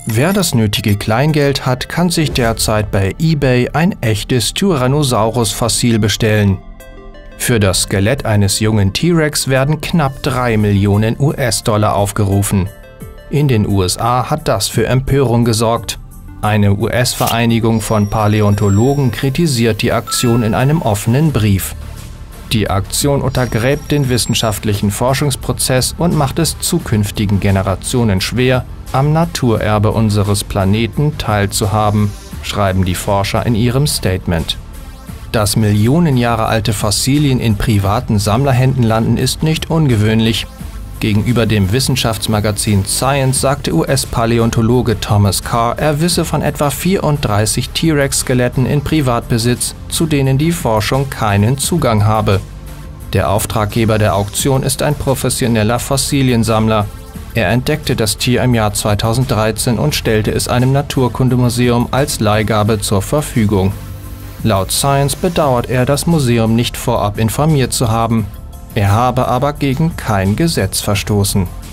Wer das nötige Kleingeld hat, kann sich derzeit bei eBay ein echtes Tyrannosaurus-Fossil bestellen. Für das Skelett eines jungen T-Rex werden knapp 3 Millionen US-Dollar aufgerufen. In den USA hat das für Empörung gesorgt. Eine US-Vereinigung von Paläontologen kritisiert die Aktion in einem offenen Brief. Die Aktion untergräbt den wissenschaftlichen Forschungsprozess und macht es zukünftigen Generationen schwer, am Naturerbe unseres Planeten teilzuhaben, schreiben die Forscher in ihrem Statement. Dass Millionen Jahre alte Fossilien in privaten Sammlerhänden landen, ist nicht ungewöhnlich. Gegenüber dem Wissenschaftsmagazin Science sagte US-Paläontologe Thomas Carr, er wisse von etwa 34 T-Rex-Skeletten in Privatbesitz, zu denen die Forschung keinen Zugang habe. Der Auftraggeber der Auktion ist ein professioneller Fossiliensammler. Er entdeckte das Tier im Jahr 2013 und stellte es einem Naturkundemuseum als Leihgabe zur Verfügung. Laut Science bedauert er, das Museum nicht vorab informiert zu haben. Er habe aber gegen kein Gesetz verstoßen.